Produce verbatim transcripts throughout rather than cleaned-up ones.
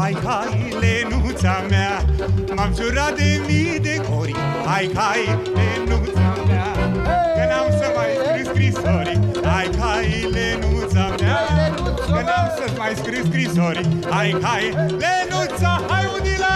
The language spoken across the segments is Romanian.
hai, hai, Lenuța mea, m-am jurat de mii de ori, hai, hai, Lenuța mea, că n-am să mai scriu scrisori, hai, hai, Lenuța mea, că n-am să mai scriu scrisori, hai, hai, Lenuța, hai, udila!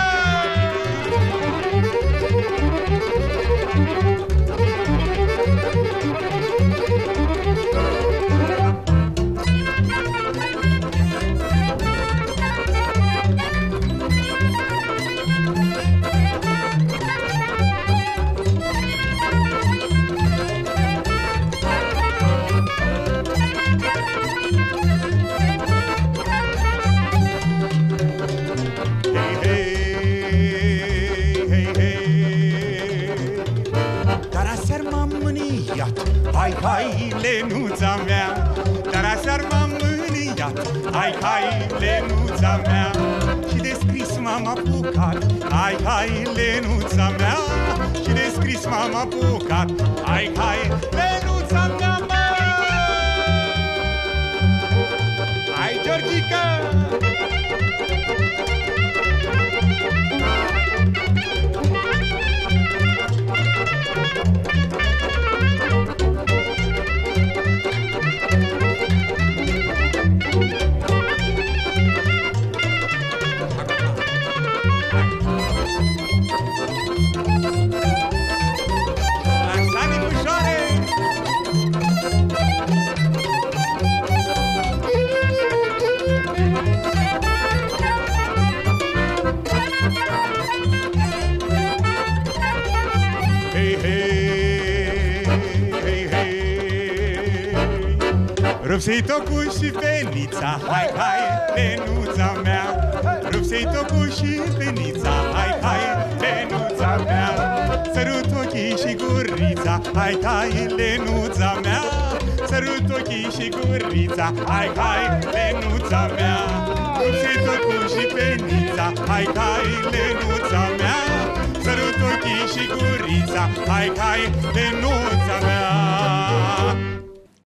Hai, hai, Lenuța mea, dar aseară m-am mâniat. Hai, hai, Lenuța mea, și de scris m-am apucat. Hai, hai, Lenuța mea, și de scris m-am apucat. Hai, hai, Lenuța mea, mă! Hai, Georgica! Rup-să-i tocul și fenița, hai, hai, Lenuța mea. Rup-să-i tocul și fenița, hai, hai, Lenuța mea. Sărut ochii și gurița, hai, hai, Lenuța mea. Sărut ochii și gurița, hai, hai, Lenuța mea. Rup-să-i tocul și fenița, hai, hai, Lenuța mea. Sărut ochii și gurița, hai, hai, Lenuța mea.